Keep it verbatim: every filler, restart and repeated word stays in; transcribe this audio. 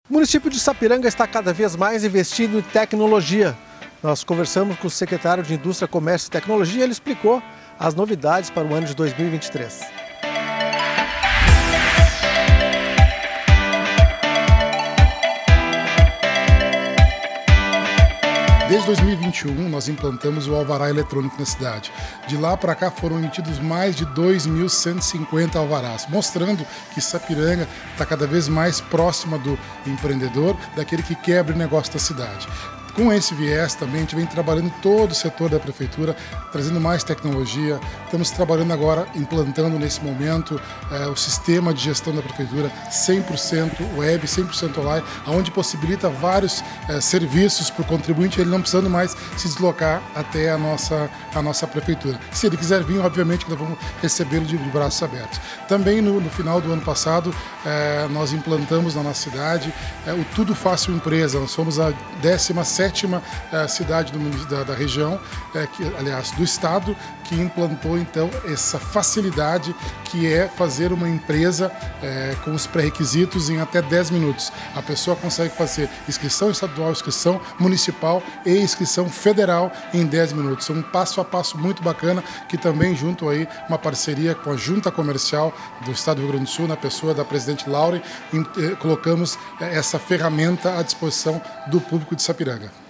O município de Sapiranga está cada vez mais investindo em tecnologia. Nós conversamos com o secretário de Indústria, Comércio e Tecnologia e ele explicou as novidades para o ano de dois mil e vinte e três. Desde dois mil e vinte e um, nós implantamos o alvará eletrônico na cidade. De lá para cá foram emitidos mais de dois mil cento e cinquenta alvarás, mostrando que Sapiranga está cada vez mais próxima do empreendedor, daquele que quer abrir negócio da cidade. Com esse viés também, a gente vem trabalhando em todo o setor da prefeitura, trazendo mais tecnologia. Estamos trabalhando agora, implantando nesse momento eh, o sistema de gestão da prefeitura cem por cento web, cem por cento online, onde possibilita vários eh, serviços para o contribuinte, ele não precisando mais se deslocar até a nossa, a nossa prefeitura. Se ele quiser vir, obviamente que nós vamos recebê-lo de, de braços abertos. Também no, no final do ano passado, eh, nós implantamos na nossa cidade eh, o Tudo Fácil Empresa. Nós somos a décima sétima cidade do, da, da região, é, que, aliás, do estado, que implantou então essa facilidade que é fazer uma empresa é, com os pré-requisitos em até dez minutos. A pessoa consegue fazer inscrição estadual, inscrição municipal e inscrição federal em dez minutos. É um passo a passo muito bacana que também junto aí uma parceria com a Junta Comercial do Estado do Rio Grande do Sul, na pessoa da presidente Laure, colocamos essa ferramenta à disposição do público de Sapiranga.